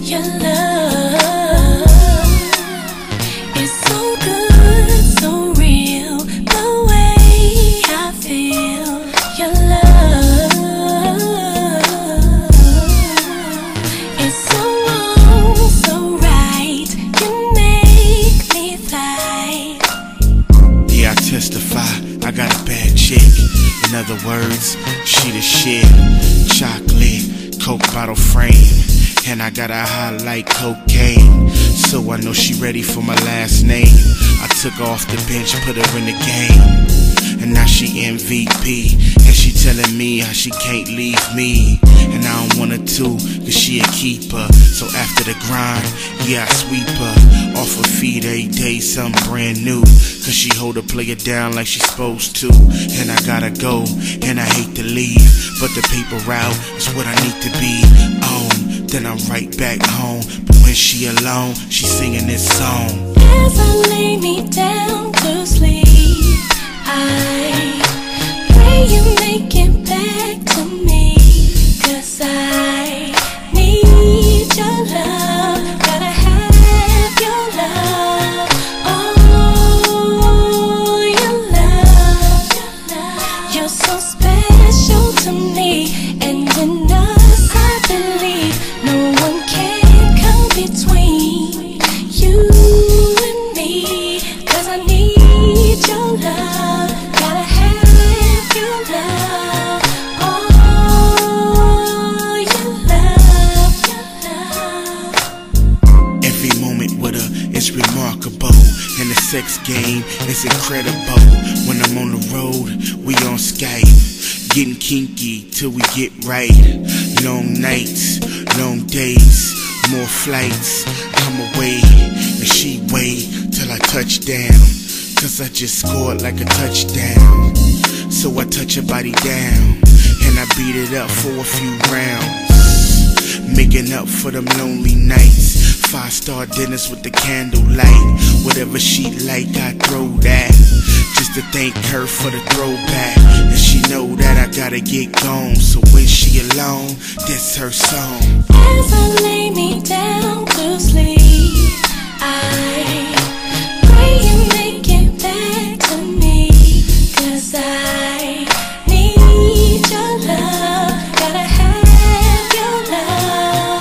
Your love is so good, so real, the way I feel. Your love is so wrong, so right. You make me fight. Yeah, I testify, I got a bad chick. In other words, she the shit. Chocolate, Coke bottle frame, and I got a high like cocaine. So I know she ready for my last name. I took her off the bench, put her in the game, and now she MVP. And she telling me how she can't leave me, and I don't want her to, cause she a keeper. So after the grind, yeah, I sweep her off her feet every day, something brand new. Cause she hold her player down like she's supposed to. And I gotta go, and I hate to leave, but the paper route is what I need to be on. Then I'm right back home, but when she alone, she's singing this song. As I lay me down to sleep, I pray you make it back to me. Cause I need your love, gotta have your love. Oh, your love, you're so special to me. And in us I believe no one can come between you and me. Cause I need your love, gotta have your love. Oh, your love. Every moment with her is remarkable, and the sex game is incredible. When I'm on the road, we on Skype, getting kinky till we get right. Long nights, long days, more flights. I'm away, and she wait till I touch down. Cause I just scored like a touchdown. So I touch her body down, and I beat it up for a few rounds, making up for them lonely nights. 5-star dinners with the candlelight. Whatever she like, I throw that, just to thank her for the throwback. And she know that I gotta get gone, so when she alone, this her song. As I lay me down to sleep, I pray you make it back to me. Cause I need your love, gotta have your love.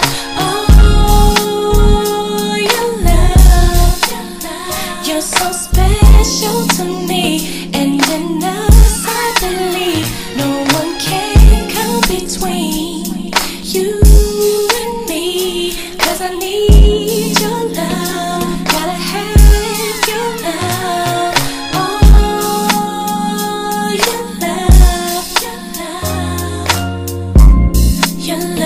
Oh, your love, you're so special to me. And in us I believe no one can come between you and me. Cause I need your love, gotta have your love. Oh, your love, your love, your love.